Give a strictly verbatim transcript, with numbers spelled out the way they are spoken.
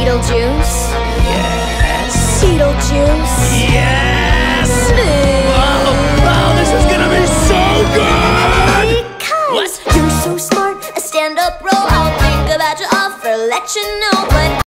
Beetlejuice. Yes. Beetlejuice. Yes. Oh, oh, this is gonna be so good. Because What? you're so smart, a stand-up bro. I'll think about your offer, let you know. But